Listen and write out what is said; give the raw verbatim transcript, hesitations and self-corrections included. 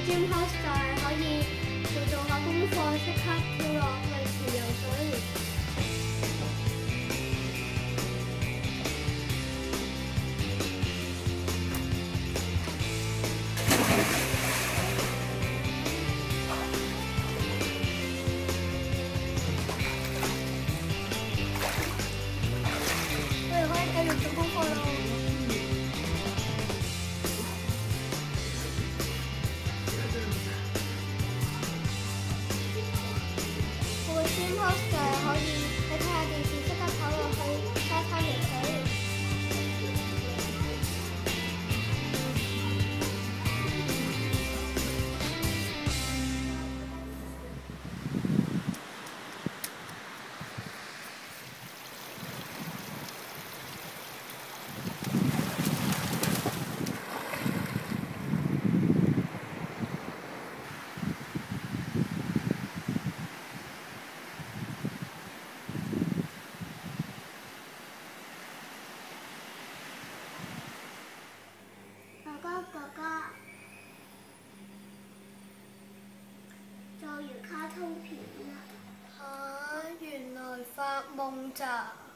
Dream House 就係可以做做下功課，即刻跳落去池游水。我哋可以繼續做功課咯。 Dream House 就係可以你睇下電視，即刻跑落去沙灘游水。哥哥，做完卡通片啦。嚇！原來發夢咋〜